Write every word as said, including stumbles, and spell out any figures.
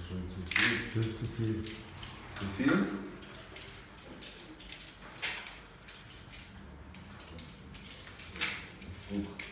schon zu viel. Das ist zu viel. Zu viel? Guck.